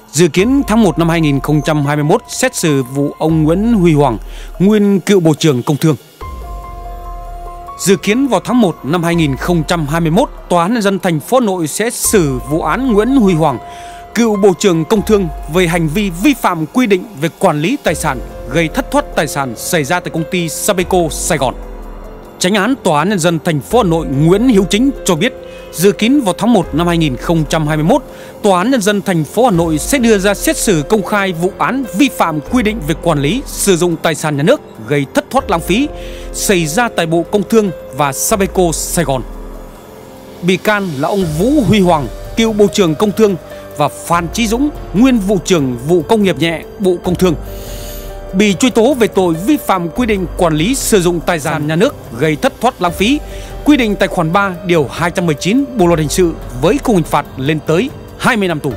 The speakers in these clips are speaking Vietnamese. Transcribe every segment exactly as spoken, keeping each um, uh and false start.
Dự kiến tháng một năm hai nghìn không trăm hai mươi mốt xét xử vụ ông Nguyễn Huy Hoàng, nguyên cựu Bộ trưởng Công Thương. Dự kiến vào tháng một năm hai nghìn không trăm hai mươi mốt, Tòa án Nhân dân thành phố Hà Nội sẽ xử vụ án Nguyễn Huy Hoàng, cựu Bộ trưởng Công Thương về hành vi vi phạm quy định về quản lý tài sản gây thất thoát tài sản xảy ra tại công ty Sabeco Sài Gòn. Chánh án Tòa án Nhân dân thành phố Hà Nội Nguyễn Hiếu Chính cho biết, dự kiến vào tháng một năm hai nghìn không trăm hai mươi mốt, Tòa án Nhân dân thành phố Hà Nội sẽ đưa ra xét xử công khai vụ án vi phạm quy định về quản lý sử dụng tài sản nhà nước gây thất thoát lãng phí xảy ra tại Bộ Công Thương và Sabeco Sài Gòn. Bị can là ông Vũ Huy Hoàng, cựu Bộ trưởng Công Thương, và Phan Chí Dũng, nguyên vụ trưởng vụ công nghiệp nhẹ Bộ Công Thương, bị truy tố về tội vi phạm quy định quản lý sử dụng tài sản nhà nước gây thất thoát lãng phí, quy định tại khoản ba điều hai trăm mười chín Bộ luật hình sự với khung hình phạt lên tới hai mươi năm tù.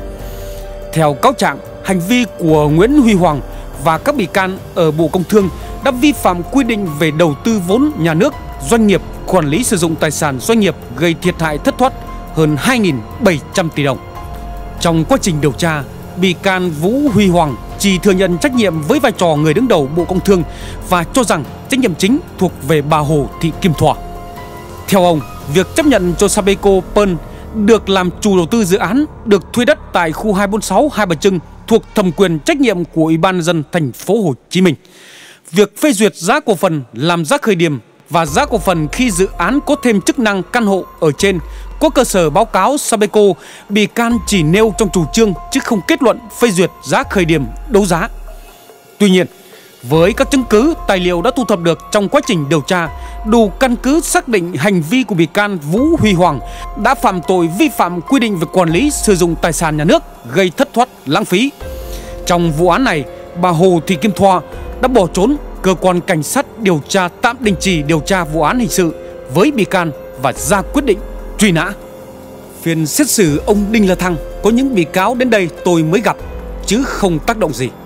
Theo cáo trạng, hành vi của Nguyễn Huy Hoàng và các bị can ở Bộ Công Thương đã vi phạm quy định về đầu tư vốn nhà nước, doanh nghiệp, quản lý sử dụng tài sản doanh nghiệp gây thiệt hại thất thoát hơn hai nghìn bảy trăm tỷ đồng. Trong quá trình điều tra, bị can Vũ Huy Hoàng chỉ thừa nhận trách nhiệm với vai trò người đứng đầu Bộ Công Thương và cho rằng trách nhiệm chính thuộc về bà Hồ Thị Kim Thoa. Theo ông, việc chấp nhận cho Sabeco Pearl được làm chủ đầu tư dự án được thuê đất tại khu hai bốn sáu Hai Bà Trưng thuộc thẩm quyền trách nhiệm của Ủy ban Nhân dân thành phố Hồ Chí Minh. Việc phê duyệt giá cổ phần làm giá khởi điểm và giá cổ phần khi dự án có thêm chức năng căn hộ ở trên có cơ sở báo cáo Sabeco, bị can chỉ nêu trong chủ trương chứ không kết luận phê duyệt giá khởi điểm đấu giá. Tuy nhiên, với các chứng cứ, tài liệu đã thu thập được trong quá trình điều tra, đủ căn cứ xác định hành vi của bị can Vũ Huy Hoàng đã phạm tội vi phạm quy định về quản lý sử dụng tài sản nhà nước gây thất thoát lãng phí. Trong vụ án này, bà Hồ Thị Kim Thoa đã bỏ trốn, cơ quan cảnh sát điều tra tạm đình chỉ điều tra vụ án hình sự với bị can và ra quyết định truy nã. Phiên xét xử ông Đinh La Thăng có những bị cáo đến đây tôi mới gặp, chứ không tác động gì.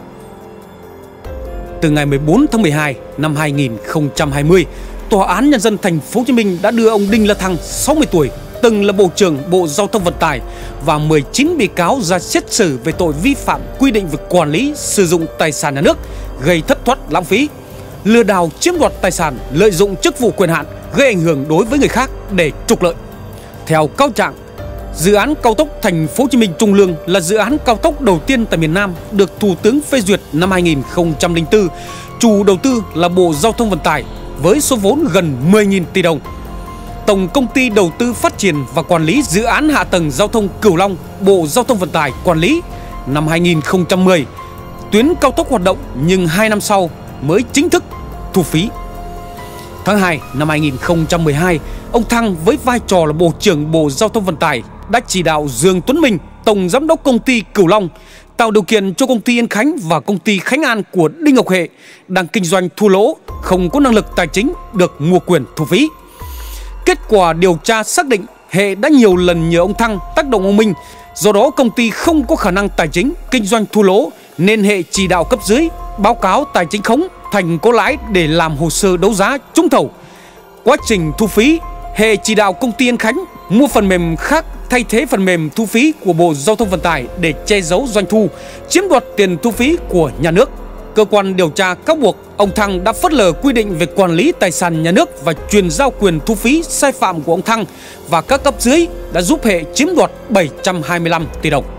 Từ ngày mười bốn tháng mười hai năm hai nghìn không trăm hai mươi, Tòa án Nhân dân thành phố Hồ Chí Minh đã đưa ông Đinh La Thăng, sáu mươi tuổi, từng là Bộ trưởng Bộ Giao thông Vận tải, và mười chín bị cáo ra xét xử về tội vi phạm quy định về quản lý sử dụng tài sản nhà nước gây thất thoát lãng phí, lừa đảo chiếm đoạt tài sản, lợi dụng chức vụ quyền hạn gây ảnh hưởng đối với người khác để trục lợi. Theo cáo trạng, dự án cao tốc Thành phố Hồ Chí Minh Trung Lương là dự án cao tốc đầu tiên tại miền Nam được Thủ tướng phê duyệt năm hai nghìn không trăm lẻ bốn. Chủ đầu tư là Bộ Giao thông Vận tải với số vốn gần mười nghìn tỷ đồng. Tổng Công ty Đầu tư Phát triển và Quản lý Dự án Hạ tầng Giao thông Cửu Long, Bộ Giao thông Vận tải quản lý. Năm hai nghìn không trăm mười, tuyến cao tốc hoạt động nhưng hai năm sau mới chính thức thu phí. Tháng hai năm hai nghìn không trăm mười hai, ông Thăng với vai trò là Bộ trưởng Bộ Giao thông Vận tải đã chỉ đạo Dương Tuấn Minh, Tổng Giám đốc Công ty Cửu Long, tạo điều kiện cho Công ty Yên Khánh và Công ty Khánh An của Đinh Ngọc Hệ đang kinh doanh thua lỗ, không có năng lực tài chính được mua quyền thu phí. Kết quả điều tra xác định Hệ đã nhiều lần nhờ ông Thăng tác động ông Minh, do đó công ty không có khả năng tài chính, kinh doanh thua lỗ nên Hệ chỉ đạo cấp dưới báo cáo tài chính khống thành có lãi để làm hồ sơ đấu giá trúng thầu. Quá trình thu phí, Hệ chỉ đạo Công ty Yên Khánh mua phần mềm khác thay thế phần mềm thu phí của Bộ Giao thông Vận tải để che giấu doanh thu, chiếm đoạt tiền thu phí của nhà nước. Cơ quan điều tra cáo buộc ông Thăng đã phớt lờ quy định về quản lý tài sản nhà nước và truyền giao quyền thu phí sai phạm của ông Thăng và các cấp dưới đã giúp Hệ chiếm đoạt bảy trăm hai mươi lăm tỷ đồng.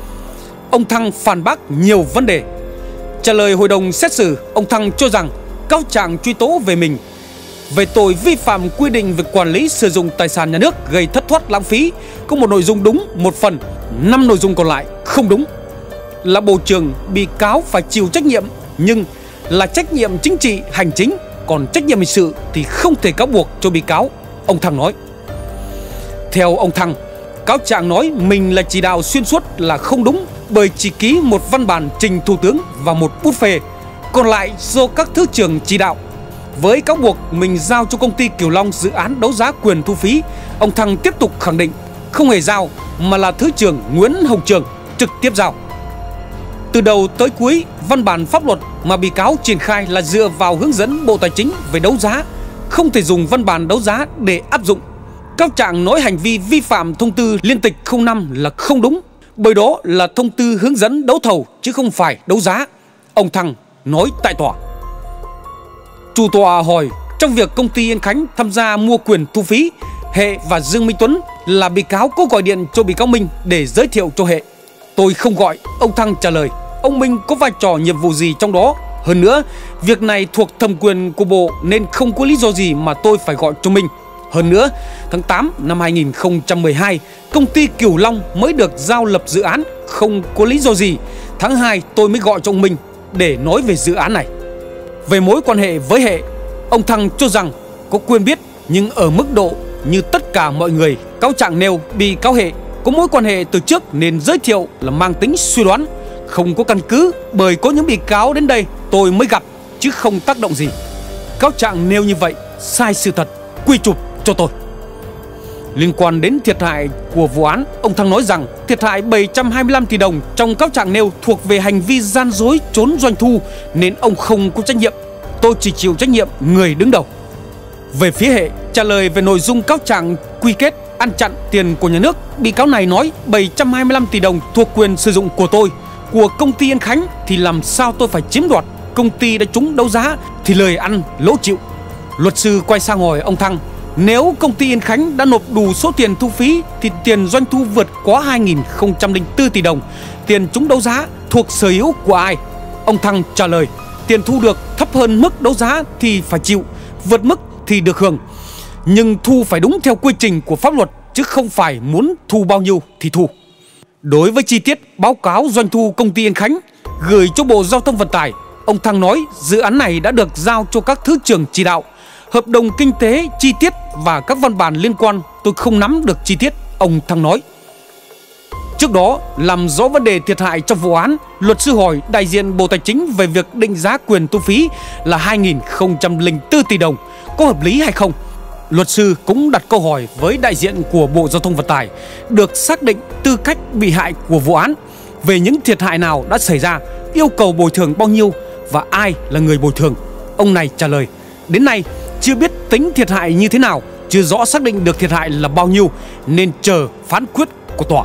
Ông Thăng phản bác nhiều vấn đề. Trả lời hội đồng xét xử, ông Thăng cho rằng cáo trạng truy tố về mình về tội vi phạm quy định về quản lý sử dụng tài sản nhà nước gây thất thoát lãng phí có một nội dung đúng một phần, năm nội dung còn lại không đúng. Là bộ trưởng, bị cáo phải chịu trách nhiệm, nhưng là trách nhiệm chính trị hành chính, còn trách nhiệm hình sự thì không thể cáo buộc cho bị cáo, ông Thăng nói. Theo ông Thăng, cáo trạng nói mình là chỉ đạo xuyên suốt là không đúng, bởi chỉ ký một văn bản trình Thủ tướng và một bút phê, còn lại do các thứ trưởng chỉ đạo. Với cáo buộc mình giao cho Công ty Cửu Long dự án đấu giá quyền thu phí, ông Thăng tiếp tục khẳng định không hề giao mà là Thứ trưởng Nguyễn Hồng Trường trực tiếp giao. Từ đầu tới cuối, văn bản pháp luật mà bị cáo triển khai là dựa vào hướng dẫn Bộ Tài chính về đấu giá, không thể dùng văn bản đấu giá để áp dụng. Cáo trạng nói hành vi vi phạm thông tư liên tịch không năm là không đúng, bởi đó là thông tư hướng dẫn đấu thầu chứ không phải đấu giá, ông Thăng nói tại tòa. Chủ tọa hỏi, trong việc công ty Yên Khánh tham gia mua quyền thu phí, Hệ và Dương Minh Tuấn là bị cáo có gọi điện cho bị cáo Minh để giới thiệu cho Hệ. Tôi không gọi, ông Thăng trả lời. Ông Minh có vai trò nhiệm vụ gì trong đó? Hơn nữa, việc này thuộc thẩm quyền của Bộ nên không có lý do gì mà tôi phải gọi cho Minh. Hơn nữa, tháng tám năm hai nghìn không trăm mười hai, công ty Cửu Long mới được giao lập dự án, không có lý do gì. Tháng hai tôi mới gọi cho ông Minh để nói về dự án này. Về mối quan hệ với Hệ, ông Thăng cho rằng có quen biết nhưng ở mức độ như tất cả mọi người. Cáo trạng nêu bị cáo Hệ có mối quan hệ từ trước nên giới thiệu là mang tính suy đoán, không có căn cứ, bởi có những bị cáo đến đây tôi mới gặp chứ không tác động gì. Cáo trạng nêu như vậy sai sự thật, quy chụp cho tôi. Liên quan đến thiệt hại của vụ án, ông Thăng nói rằng thiệt hại bảy trăm hai mươi lăm tỷ đồng trong cáo trạng nêu thuộc về hành vi gian dối trốn doanh thu nên ông không có trách nhiệm. Tôi chỉ chịu trách nhiệm người đứng đầu. Về phía Hệ, trả lời về nội dung cáo trạng quy kết ăn chặn tiền của nhà nước, bị cáo này nói bảy trăm hai mươi lăm tỷ đồng thuộc quyền sử dụng của tôi, của công ty Yên Khánh thì làm sao tôi phải chiếm đoạt, công ty đã trúng đấu giá thì lời ăn lỗ chịu. Luật sư quay sang hỏi ông Thăng, nếu công ty Yên Khánh đã nộp đủ số tiền thu phí thì tiền doanh thu vượt quá hai nghìn không trăm lẻ bốn tỷ đồng, tiền trúng đấu giá thuộc sở hữu của ai? Ông Thăng trả lời, tiền thu được thấp hơn mức đấu giá thì phải chịu, vượt mức thì được hưởng. Nhưng thu phải đúng theo quy trình của pháp luật chứ không phải muốn thu bao nhiêu thì thu. Đối với chi tiết báo cáo doanh thu công ty Yên Khánh gửi cho Bộ Giao thông Vận tải, ông Thăng nói dự án này đã được giao cho các thứ trưởng chỉ đạo. Hợp đồng kinh tế chi tiết và các văn bản liên quan tôi không nắm được chi tiết, ông Thăng nói. Trước đó, làm rõ vấn đề thiệt hại trong vụ án, luật sư hỏi đại diện Bộ Tài chính về việc định giá quyền thu phí là hai nghìn không trăm lẻ bốn tỷ đồng có hợp lý hay không. Luật sư cũng đặt câu hỏi với đại diện của Bộ Giao thông Vận tải được xác định tư cách bị hại của vụ án về những thiệt hại nào đã xảy ra, yêu cầu bồi thường bao nhiêu và ai là người bồi thường. Ông này trả lời, đến nay chưa biết tính thiệt hại như thế nào, chưa rõ xác định được thiệt hại là bao nhiêu nên chờ phán quyết của tòa.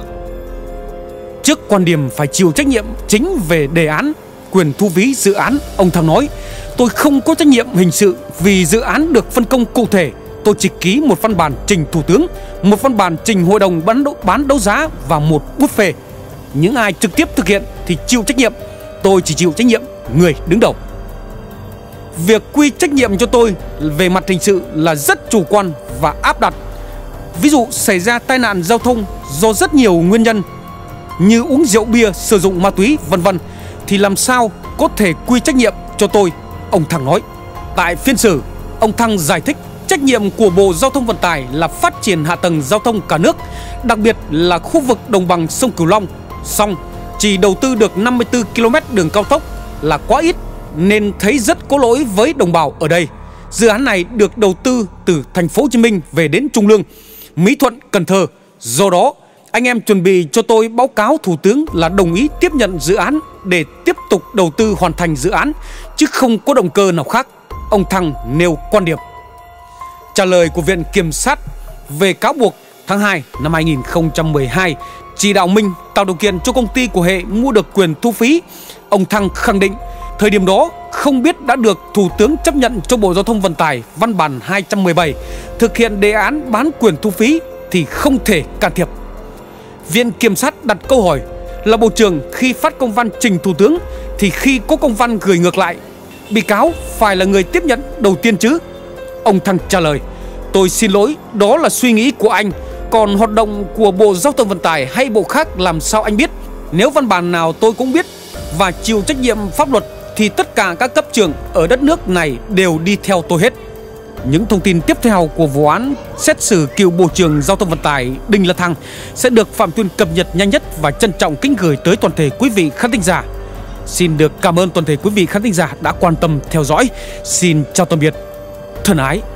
Trước quan điểm phải chịu trách nhiệm chính về đề án quyền thu phí dự án, ông Thăng nói, tôi không có trách nhiệm hình sự vì dự án được phân công cụ thể. Tôi chỉ ký một văn bản trình Thủ tướng, một văn bản trình Hội đồng bán đấu, bán đấu giá và một bút phê. Những ai trực tiếp thực hiện thì chịu trách nhiệm, tôi chỉ chịu trách nhiệm người đứng đầu. Việc quy trách nhiệm cho tôi về mặt hình sự là rất chủ quan và áp đặt. Ví dụ xảy ra tai nạn giao thông do rất nhiều nguyên nhân như uống rượu bia, sử dụng ma túy vân vân thì làm sao có thể quy trách nhiệm cho tôi, ông Thăng nói. Tại phiên xử, ông Thăng giải thích trách nhiệm của Bộ Giao thông Vận tải là phát triển hạ tầng giao thông cả nước, đặc biệt là khu vực đồng bằng sông Cửu Long. Song chỉ đầu tư được năm mươi tư ki lô mét đường cao tốc là quá ít nên thấy rất có lỗi với đồng bào ở đây. Dự án này được đầu tư từ thành phố Hồ Chí Minh về đến Trung Lương, Mỹ Thuận, Cần Thơ. Do đó, anh em chuẩn bị cho tôi báo cáo Thủ tướng là đồng ý tiếp nhận dự án để tiếp tục đầu tư hoàn thành dự án, chứ không có động cơ nào khác, ông Thăng nêu quan điểm. Trả lời của Viện Kiểm sát về cáo buộc tháng hai năm hai nghìn không trăm mười hai chỉ đạo Minh tạo điều kiện cho công ty của Hệ mua được quyền thu phí, ông Thăng khẳng định thời điểm đó không biết đã được Thủ tướng chấp nhận cho Bộ Giao thông Vận tải văn bản hai trăm mười bảy thực hiện đề án bán quyền thu phí thì không thể can thiệp. Viện Kiểm sát đặt câu hỏi là Bộ trưởng khi phát công văn trình Thủ tướng thì khi có công văn gửi ngược lại, bị cáo phải là người tiếp nhận đầu tiên chứ? Ông Thăng trả lời, tôi xin lỗi, đó là suy nghĩ của anh, còn hoạt động của Bộ Giao thông Vận tải hay bộ khác làm sao anh biết? Nếu văn bản nào tôi cũng biết và chịu trách nhiệm pháp luật thì tất cả các cấp trưởng ở đất nước này đều đi theo tôi hết. Những thông tin tiếp theo của vụ án xét xử cựu Bộ trưởng Giao thông Vận tải Đinh La Thăng sẽ được Phạm Tuyên cập nhật nhanh nhất và trân trọng kính gửi tới toàn thể quý vị khán thính giả. Xin được cảm ơn toàn thể quý vị khán thính giả đã quan tâm theo dõi. Xin chào tạm biệt, thân ái.